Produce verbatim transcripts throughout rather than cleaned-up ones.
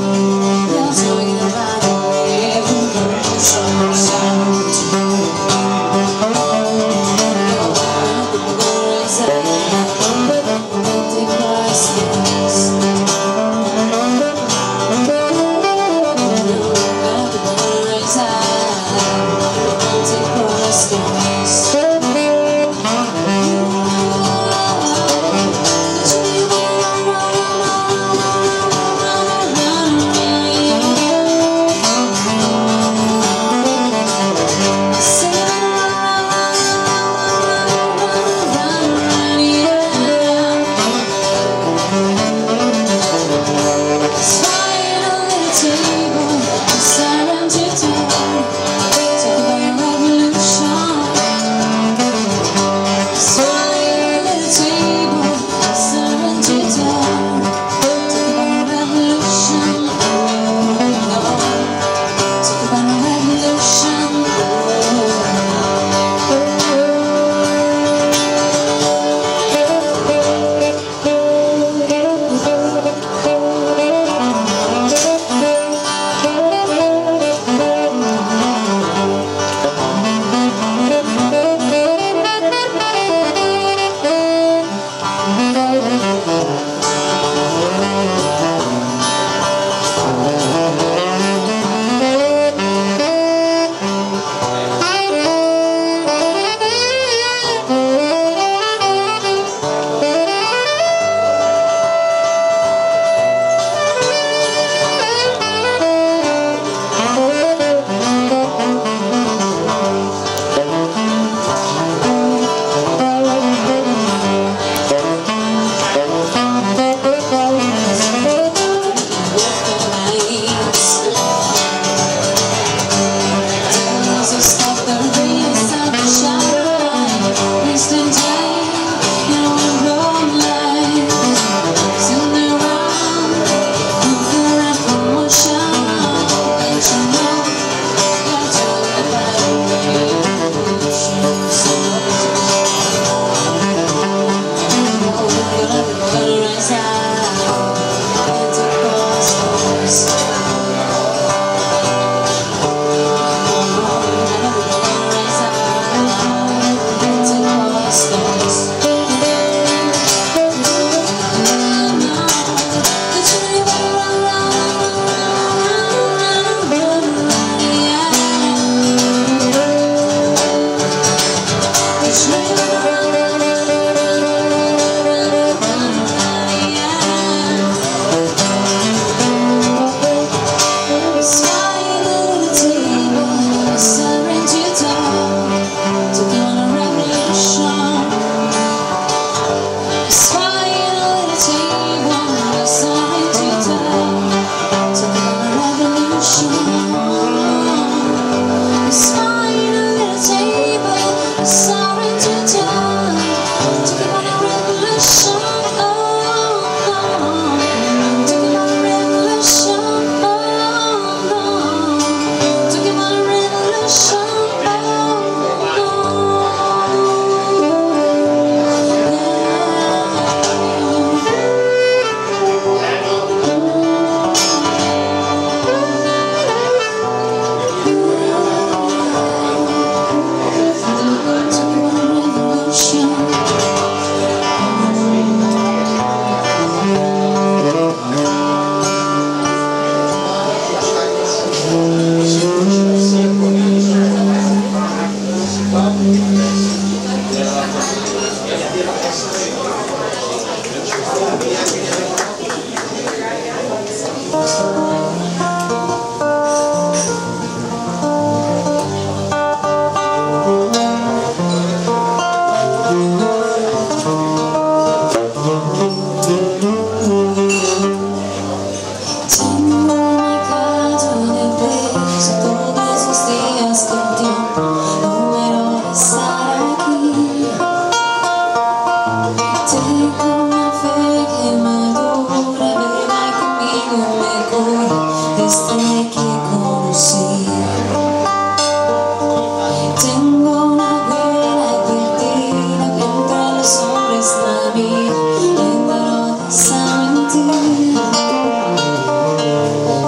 Sabes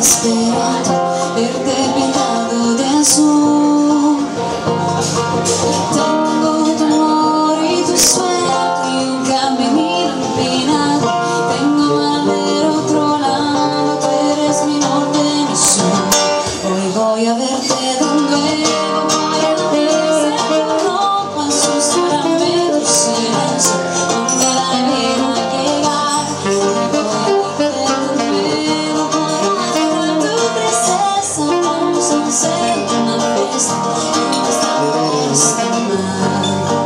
esperando verte pintado de azul. Tengo tu amor y tu suerte y un caminito empinado. Tengo mar del otro lado, tú eres mi norte, mi sur. Hoy voy a verte de nuevo, voy a deshacer tu ropa, susurrarme tu silencio, donde la vida llegar. Hoy voy a verte de nuevo, voy a dejar tu tristeza, vamos a hacer una fiesta en esta fiesta mar.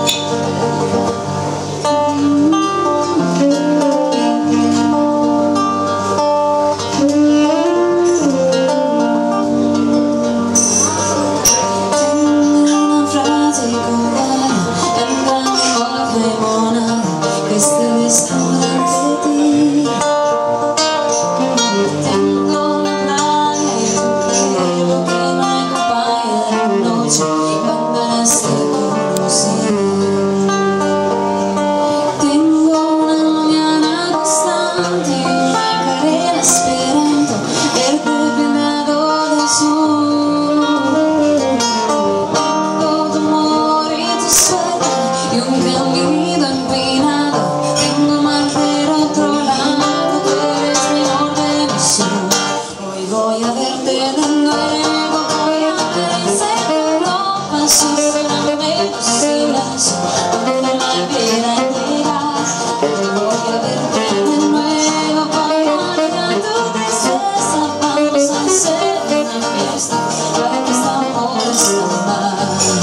Voy a verte de nuevo, voy a acariciar tu ropa, susurrarme tu silencio, donde la vida llegar. Voy a verte de nuevo, voy a dejar tu tristeza, vamos a hacer una fiesta, para que este amor está mal.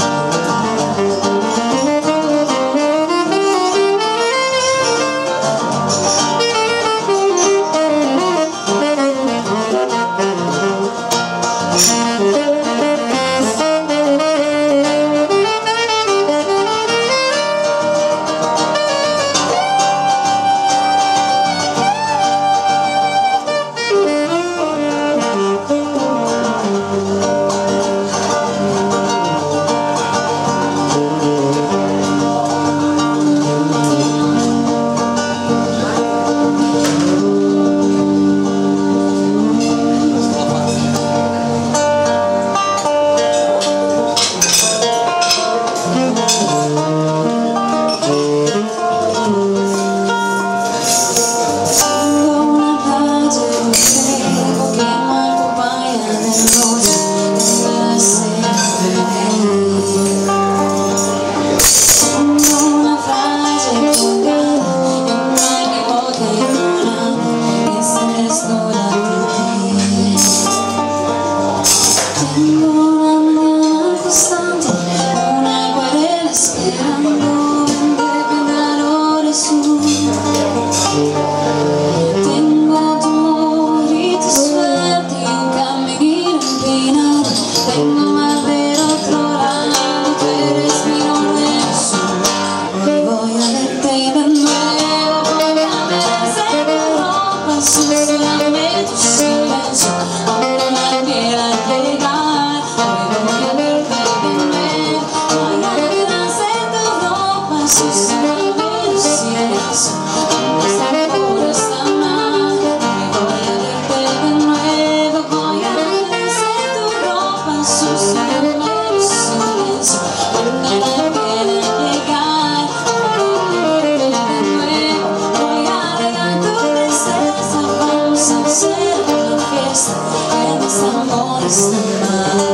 Tengo mar del otro lado, tú eres mi norte, mi sur. Hoy voy a verte de nuevo, voy a acariciar tu ropa, susurrarme tu silencio, donde la quiera llegar. Hoy voy a verte de nuevo, voy a acariciar tu ropa, susurrarme tu silencio, donde esta pura está mal. Hoy voy a verte de nuevo, voy a acariciar tu ropa, susurrarme tu silencio, donde la quiera llegar. Voy a verte de nuevo, voy a dejar tu tristeza, vamos a hacer una fiesta, en este amor está mal.